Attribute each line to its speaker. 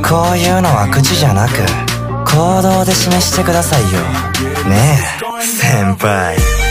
Speaker 1: こういうのは口じゃなく行動で示してくださいよねえ先輩。